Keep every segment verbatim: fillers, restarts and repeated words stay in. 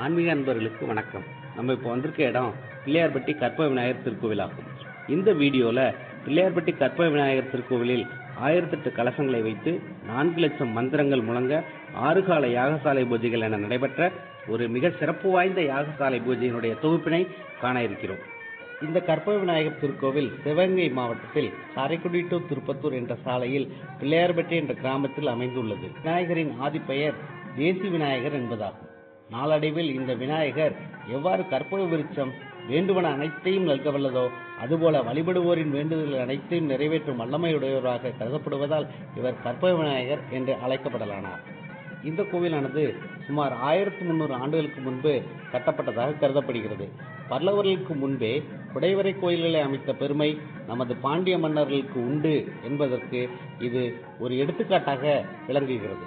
ஆன்மீக அன்பர்களுக்கு வணக்கம். நம்ம இப்போ வந்திருக்க இடம் பிள்ளையார்பட்டி கற்பக விநாயகர் திருக்கோவில் ஆகும். இந்த வீடியோவில் பிள்ளையார்பட்டி கற்பக விநாயகர் திருக்கோவிலில் ஆயிரத்தெட்டு கலசங்களை வைத்து நான்கு லட்சம் மந்திரங்கள் முழங்க ஆறு கால யாகசாலை பூஜைகள் என நடைபெற்ற ஒரு மிக சிறப்பு வாய்ந்த யாகசாலை பூஜையினுடைய தொகுப்பினை காண இருக்கிறோம். இந்த கற்பக விநாயகர் திருக்கோவில் சிவகங்கை மாவட்டத்தில் காரைக்குடி டு திருப்பத்தூர் என்ற சாலையில் பிள்ளையார்பட்டி என்ற கிராமத்தில் அமைந்துள்ளது. விநாயகரின் ஆதிப்பெயர் தேசி விநாயகர் என்பதாகும். நாளடைவில் இந்த விநாயகர் எவ்வாறு கற்பக விருட்சம் வேண்டுவன அனைத்தையும் நல்க வல்லதோ அதுபோல வழிபடுவோரின் வேண்டுதல்கள் அனைத்தையும் நிறைவேற்றும் வல்லமையுடையவராக கருதப்படுவதால் இவர் கற்பக விநாயகர் என்று அழைக்கப்படலானார். இந்த கோவிலானது சுமார் ஆயிரத்தி முன்னூறு ஆண்டுகளுக்கு முன்பு கட்டப்பட்டதாக கருதப்படுகிறது. பல்லவர்களுக்கு முன்பே குடைவரை கோயில்களை அமைத்த பெருமை நமது பாண்டிய மன்னர்களுக்கு உண்டு என்பதற்கு இது ஒரு எடுத்துக்காட்டாக விளங்குகிறது.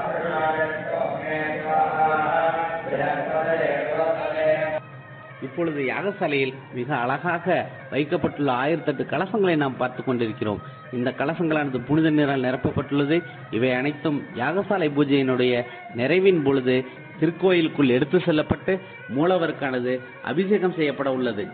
இப்பொழுது யாகசாலையில் மிக அழகாக வைக்கப்பட்டுள்ள ஆயிரத்தெட்டு கலசங்களை நாம் பார்த்து கொண்டிருக்கிறோம். இந்த கலசங்களானது புனித நீரால் நிரப்பப்பட்டுள்ளது. இவை அனைத்தும் யாகசாலை பூஜையினுடைய நிறைவின் பொழுது திருக்கோயிலுக்குள் எடுத்து செல்லப்பட்டு மூலவருக்கானது அபிஷேகம் செய்யப்பட உள்ளது.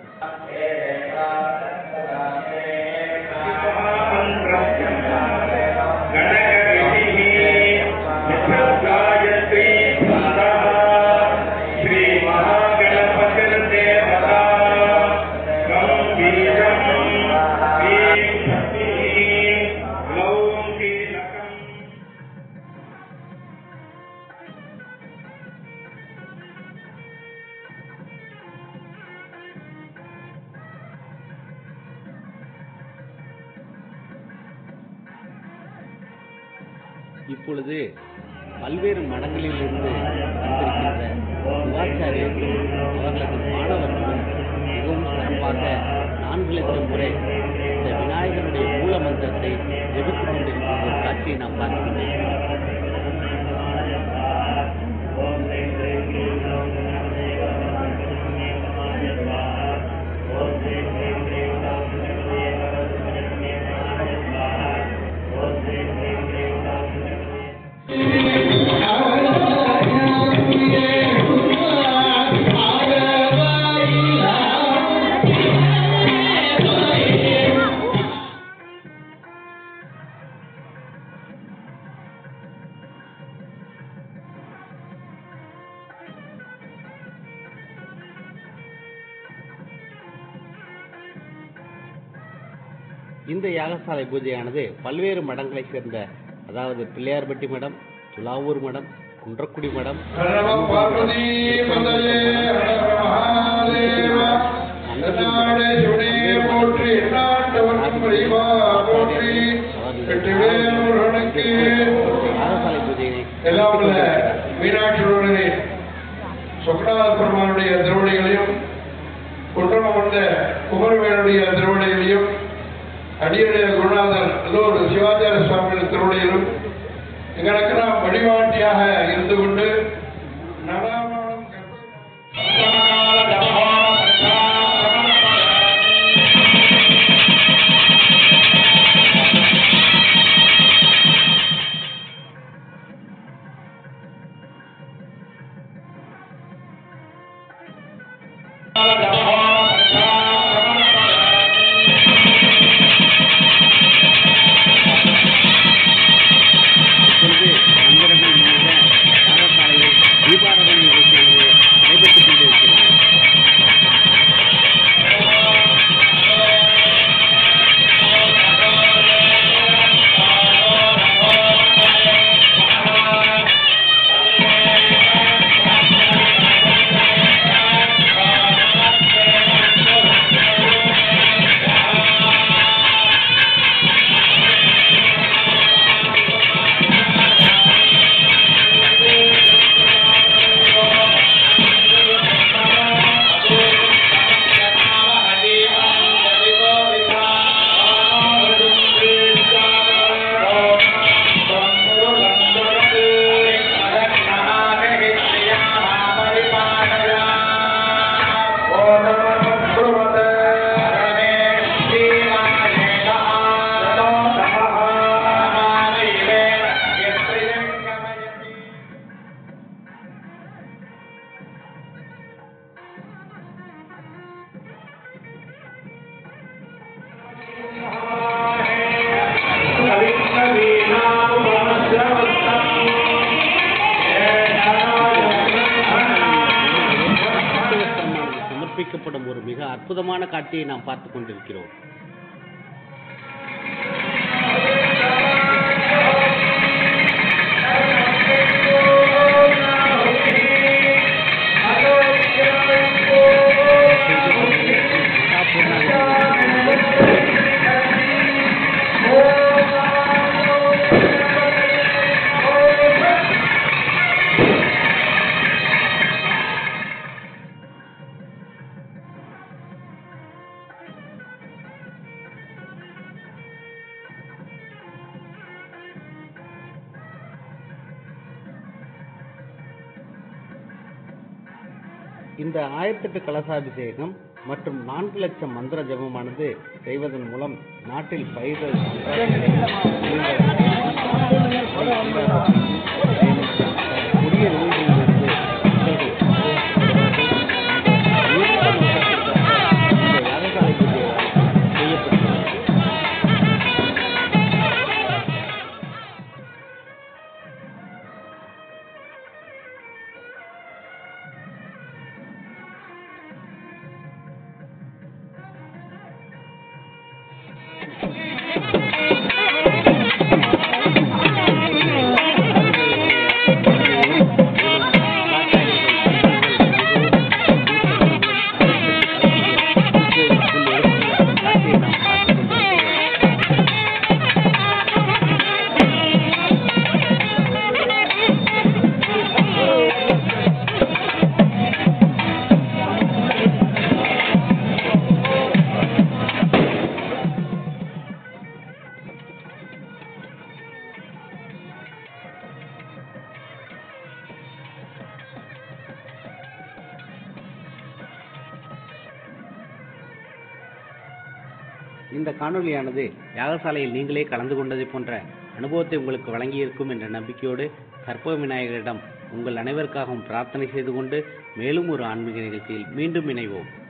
இப்பொழுது பல்வேறு மடங்களிலிருந்து வந்திருக்கின்ற சிவாச்சாரியர்களும் அவர்களது மாணவர்களும் மிகவும் சிறப்பாக நான்கு லட்சம் முறை இந்த விநாயகருடைய மூல மந்திரத்தை ஜெபித்துக் கொண்டிருக்கிற ஒரு காட்சியை நாம் பார்க்கின்றோம். இந்த யாகசாலை பூஜையானது பல்வேறு மடங்களை சேர்ந்த, அதாவது பிள்ளையார்பட்டி மடம், துலாவூர் மடம், குன்றக்குடி மடம், யாகசாலை பூஜையை மீனாட்சியுடனே சொக்கநாத பெருமானுடைய திருவடிகளையும் குன்றம் வந்த குமரவேலுடைய திருவடிகளையும் அடியுடைய குருநாதர் எல்லோரு சிவாச்சாரிய சுவாமியின் திருவடியிலும் எங்களுக்கெல்லாம் வழிபாட்டியாக இருந்து கொண்டு நடாமணம் யாகசாலையில் வைக்கப்படும் ஒரு மிக அற்புதமான காட்சியை நாம் பார்த்துக் கொண்டிருக்கிறோம். இந்த ஆயிரத்தெட்டு கலசாபிஷேகம் மற்றும் நான்கு லட்சம் மந்திர ஜபமானது செய்வதன் மூலம் நாட்டில் பயிர்கள் புதிய நோய்களிலிருந்து யாகசாலை செய்யப்படுகிறது. இந்த காணொலியானது யாகசாலையில் நீங்களே கலந்து கொண்டதை போன்ற அனுபவத்தை உங்களுக்கு வழங்கியிருக்கும் என்ற நம்பிக்கையோடு கற்பக விநாயகரிடம் உங்கள் அனைவருக்காகவும் பிரார்த்தனை செய்து கொண்டு மேலும் ஒரு ஆன்மீக நிகழ்ச்சியில் மீண்டும் இணைவோம்.